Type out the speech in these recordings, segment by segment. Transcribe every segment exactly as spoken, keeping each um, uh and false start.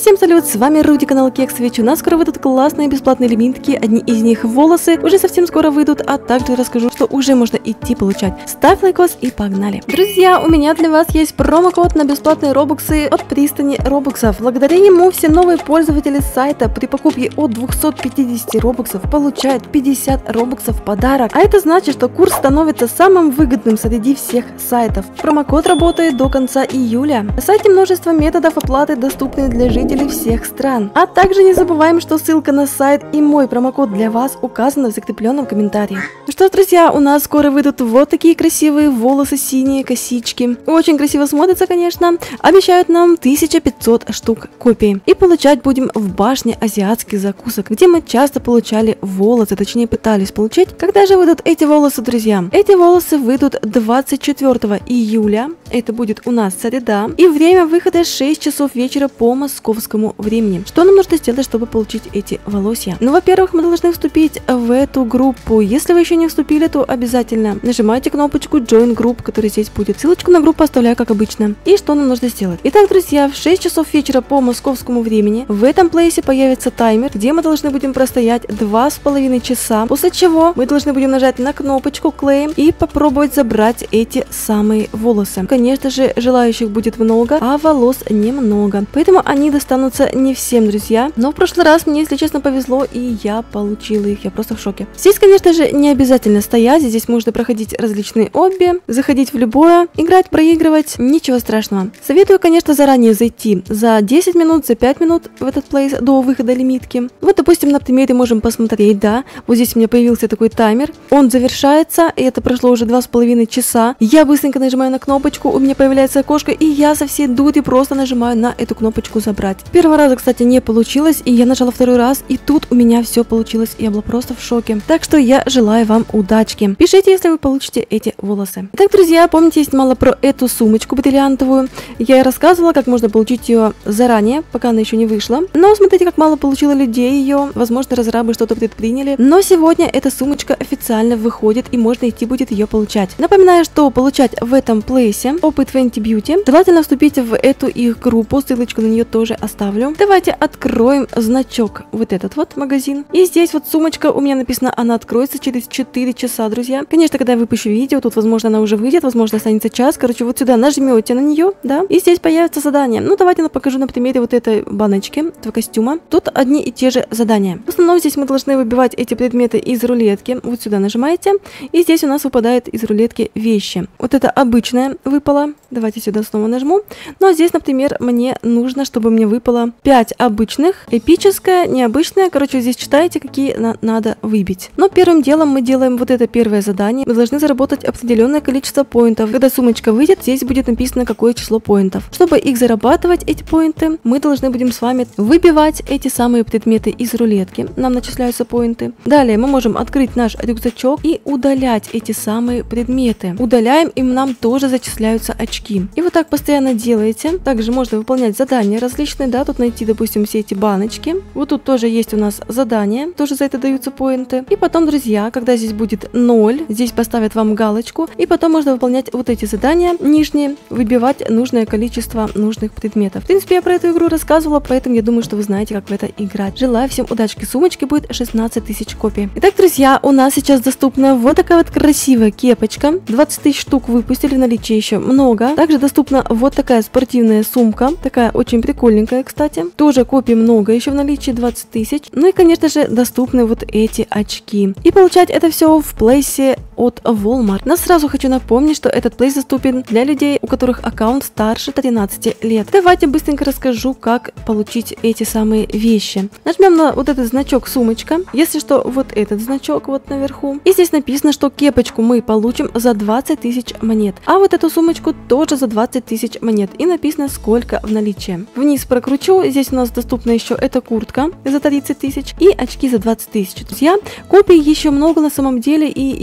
Всем салют, с вами Руди, канал Кексович. У нас скоро выйдут классные бесплатные лимитки, одни из них волосы уже совсем скоро выйдут, а также расскажу, что уже можно идти получать. Ставь лайкос и погнали. Друзья, у меня для вас есть промокод на бесплатные робоксы от пристани робоксов. Благодаря ему все новые пользователи сайта при покупке от двухсот пятидесяти робоксов получают пятьдесят робоксов в подарок. А это значит, что курс становится самым выгодным среди всех сайтов. Промокод работает до конца июля. На сайте множество методов оплаты, доступные для жителей всех стран. А также не забываем, что ссылка на сайт и мой промокод для вас указана в закрепленном комментарии. Ну что ж, друзья, у нас скоро выйдут вот такие красивые волосы, синие косички. Очень красиво смотрятся, конечно. Обещают нам тысяча пятьсот штук копий. И получать будем в башне азиатских закусок, где мы часто получали волосы, точнее пытались получить. Когда же выйдут эти волосы, друзья? Эти волосы выйдут двадцать четвёртого июля. Это будет у нас среда. И время выхода шесть часов вечера по московскому времени. Что нам нужно сделать, чтобы получить эти волосья? Ну, во-первых, мы должны вступить в эту группу. Если вы еще не вступили, то обязательно нажимайте кнопочку Join Group, которая здесь будет. Ссылочку на группу оставляю, как обычно. И что нам нужно сделать? Итак, друзья, в шесть часов вечера по московскому времени в этом плейсе появится таймер, где мы должны будем простоять два с половиной часа, после чего мы должны будем нажать на кнопочку Claim и попробовать забрать эти самые волосы. Конечно же, желающих будет много, а волос немного. Поэтому они достанутся не всем, друзья. Но в прошлый раз мне, если честно, повезло, и я получила их. Я просто в шоке. Здесь, конечно же, не обязательно стоять. Здесь можно проходить различные обби, заходить в любое, играть, проигрывать. Ничего страшного. Советую, конечно, заранее зайти за десять минут, за пять минут в этот плейс до выхода лимитки. Вот, допустим, на примере можем посмотреть, да. Вот здесь у меня появился такой таймер. Он завершается, и это прошло уже два с половиной часа. Я быстренько нажимаю на кнопочку, у меня появляется окошко, и я со всей дури просто нажимаю на эту кнопочку забрать. Первого раза, кстати, не получилось, и я нажала второй раз, и тут у меня все получилось. Я была просто в шоке. Так что я желаю вам удачки. Пишите, если вы получите эти волосы. Итак, друзья, помните, я снимала про эту сумочку бриллиантовую. Я рассказывала, как можно получить ее заранее, пока она еще не вышла. Но смотрите, как мало получило людей ее. Возможно, разрабы что-то предприняли. Но сегодня эта сумочка официально выходит, и можно идти будет ее получать. Напоминаю, что получать в этом плейсе опыт Fenty Beauty. Желательно вступить в эту их группу. Ссылочку на нее тоже оставлю. Давайте откроем значок, вот этот вот магазин. И здесь вот сумочка, у меня написано, она откроется через четыре часа, друзья. Конечно, когда я выпущу видео, тут, возможно, она уже выйдет, возможно, останется час. Короче, вот сюда нажмете на нее, да, и здесь появится задание. Ну, давайте я покажу на примере вот этой баночки, этого костюма. Тут одни и те же задания. В основном здесь мы должны выбивать эти предметы из рулетки. Вот сюда нажимаете, и здесь у нас выпадает из рулетки вещи. Вот это обычная выпала. Давайте сюда снова нажму. Ну, а здесь, например, мне нужно, чтобы мне выпало пять обычных, эпическая, необычная. Короче, здесь читаете, какие на надо выбить. Но первым делом мы делаем вот это первое задание. Мы должны заработать определенное количество поинтов. Когда сумочка выйдет, здесь будет написано, какое число поинтов. Чтобы их зарабатывать, эти поинты, мы должны будем с вами выбивать эти самые предметы из рулетки. Нам начисляются поинты. Далее мы можем открыть наш рюкзачок и удалять эти самые предметы. Удаляем, и нам тоже зачисляются очки. И вот так постоянно делаете. Также можно выполнять задания различные, да, тут найти, допустим, все эти баночки. Вот тут тоже есть у нас задания, тоже за это даются поинты. И потом, друзья, когда здесь будет ноль, здесь поставят вам галочку, и потом можно выполнять вот эти задания нижние, выбивать нужное количество нужных предметов. В принципе, я про эту игру рассказывала, поэтому я думаю, что вы знаете, как в это играть. Желаю всем удачки. Сумочки будет шестнадцать тысяч копий. Итак, друзья, у нас сейчас доступна вот такая вот красивая кепочка. двадцать тысяч штук выпустили, в наличии еще много. Также доступна вот такая спортивная сумка, такая очень прикольненькая, кстати. Тоже копий много, еще в наличии двадцать тысяч. Ну и, конечно же, доступны вот эти очки. И получать это все в плейсе от Walmart. Но сразу хочу напомнить, что этот плейс доступен для людей, у которых аккаунт старше тринадцати лет. Давайте быстренько расскажу, как получить эти самые вещи. Нажмем на вот этот значок сумочка. Если что, вот этот значок вот наверху. И здесь написано, что кепочку мы получим за двадцать тысяч монет. А вот эту сумочку тоже за двадцать тысяч монет. И написано, сколько в наличии. Вниз прокручу. Здесь у нас доступна еще эта куртка за тридцать тысяч и очки за двадцать тысяч. Друзья, копий еще много на самом деле, и я вам скажу,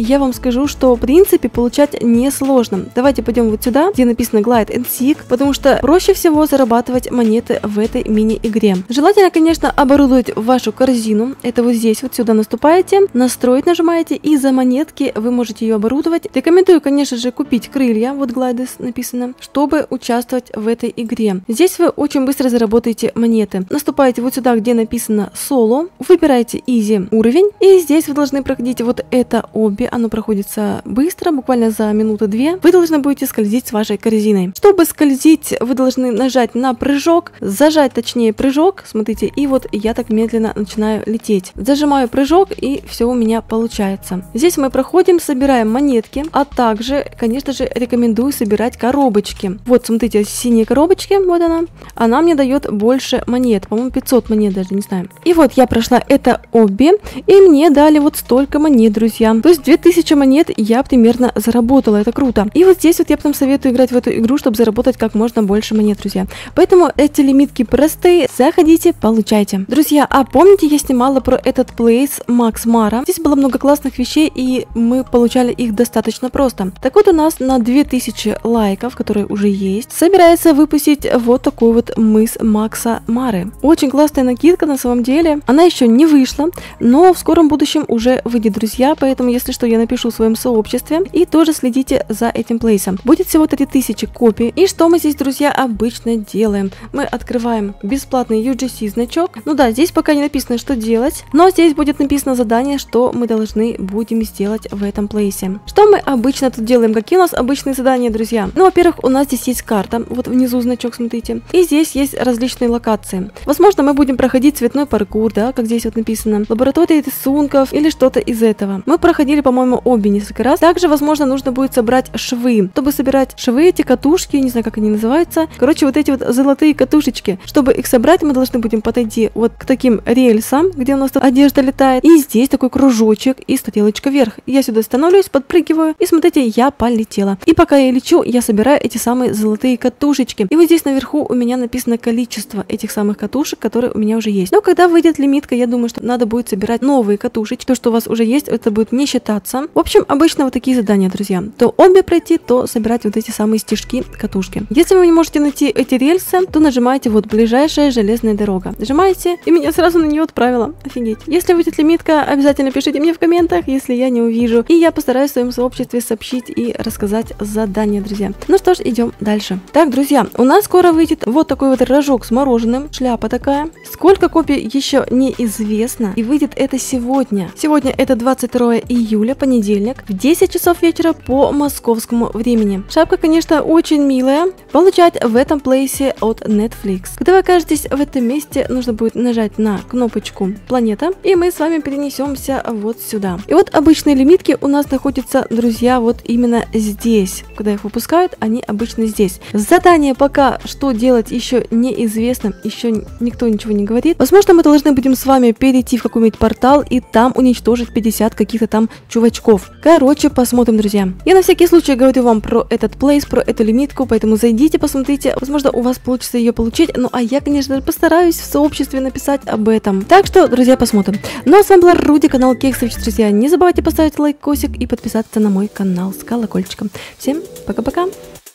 скажу, что в принципе получать несложно. Давайте пойдем вот сюда, где написано Glide and Seek, потому что проще всего зарабатывать монеты в этой мини-игре. Желательно, конечно, оборудовать вашу корзину. Это вот здесь, вот сюда наступаете, настроить нажимаете, и за монетки вы можете ее оборудовать. Рекомендую, конечно же, купить крылья, вот Glide написано, чтобы участвовать в этой игре. Здесь вы очень быстро заработаете монеты. Наступаете вот сюда, где написано Solo, выбираете Easy уровень, и здесь вы должны проходить вот это обби. Оно проходится быстро, буквально за минуту-две. Вы должны будете скользить с вашей корзиной. Чтобы скользить, вы должны нажать на прыжок, зажать точнее прыжок, смотрите, и вот я так медленно начинаю лететь. Зажимаю прыжок, и все у меня получается. Здесь мы проходим, собираем монетки, а также, конечно же, рекомендую собирать коробочки. Вот, смотрите, синие коробочки, вот она. Она мне дает больше монет, по-моему, пятьсот монет даже, не знаю. И вот я прошла это обби, и мне дали вот столько монет, друзья. То есть две тысячи монет я примерно заработала, это круто. И вот здесь вот я потом советую играть в эту игру, чтобы заработать как можно больше монет, друзья. Поэтому эти лимитки простые, заходите, получайте. Друзья, а помните, я снимала про этот плейс Макс Мара? Здесь было много классных вещей, и мы получали их достаточно просто. Так вот, у нас на две тысячи лайков, которые уже есть, собирается выпустить вот такой вот мыс Макса Мары. Очень классная накидка на самом деле. Она еще не вышла, но в скором будущем уже выйдет, друзья, поэтому, если что, я напишу в своем сообществе, и тоже следите за этим плейсом. Будет всего три тысячи копий. И что мы здесь, друзья, обычно делаем? Мы открываем бесплатный ю джи си значок. Ну да, здесь пока не написано, что делать, но здесь будет написано задание, что мы должны будем сделать в этом плейсе. Что мы обычно тут делаем? Какие у нас обычные задания, друзья? Ну, во-первых, у нас здесь есть карта, вот внизу значок, смотрите, и здесь есть различные локации. Возможно, мы будем проходить цветной паркур, да, как здесь вот написано, лаборатория рисунков или что-то из этого. Мы проходили, по-моему, обе несколько раз. Также, возможно, нужно будет собрать швы. Чтобы собирать швы, эти катушки, не знаю, как они называются, короче, вот эти вот золотые катушечки. Чтобы их собрать, мы должны будем подойти вот к таким рельсам, где у нас тут одежда летает, и здесь такой кружочек и стрелочка вверх. Я сюда становлюсь, подпрыгиваю, и смотрите, я полетела. И пока я лечу, я собираю эти самые золотые катушечки. И вот здесь наверху у меня написано количество этих самых катушек, которые у меня уже есть. Но когда выйдет лимитка, я думаю, что надо будет собирать новые катушечки. То, что у вас уже есть, это будет не считаться. В общем, обычно вот такие задания, друзья. То обе пройти, то собирать вот эти самые стежки, катушки. Если вы не можете найти эти рельсы, то нажимаете вот ближайшая железная дорога. Нажимаете, и меня сразу на нее отправило. Офигеть. Если выйдет лимитка, обязательно пишите мне в комментах, если я не увижу. И я постараюсь в своем сообществе сообщить и рассказать задания, друзья. Ну что ж, идем дальше. Так, друзья, у нас скоро выйдет вот такой вот рожок с мороженым. Шляпа такая. Сколько копий еще неизвестно. И выйдет это сегодня. Сегодня это двадцать второе июля, понедельник, в десять часов вечера по московскому времени. Шапка, конечно, очень милая. Получать в этом плейсе от Netflix. Когда вы окажетесь в этом месте, нужно будет нажать на кнопочку планета, и мы с вами перенесемся вот сюда. И вот обычные лимитки у нас находятся, друзья, вот именно здесь. Когда их выпускают, они обычно здесь. Задание пока что делать еще неизвестно, еще никто ничего не говорит. Возможно, мы должны будем с вами перейти в какой-нибудь портал и там уничтожить пятьдесят каких-то там чувачков. Короче, посмотрим, друзья. Я на всякий случай говорю вам про этот плейс, про эту лимитку, поэтому зайдите, посмотрите. Возможно, у вас получится ее получить. Ну, а я, конечно, постараюсь в сообществе написать об этом. Так что, друзья, посмотрим. Ну, а с вами была Руди, канал Кексович, друзья. Не забывайте поставить лайкосик и подписаться на мой канал с колокольчиком. Всем пока-пока.